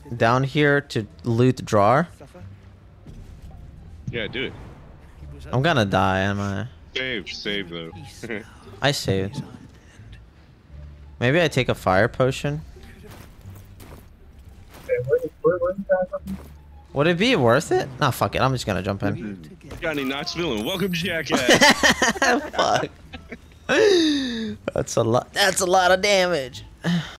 down here to loot the drawer? Yeah, do it. I'm gonna die, am I? Save though. I saved. Maybe I take a fire potion. Would it be worth it? Nah, fuck it. I'm just gonna jump in. Johnny Knoxville and welcome to Jackass. Fuck. That's a lot. That's a lot of damage.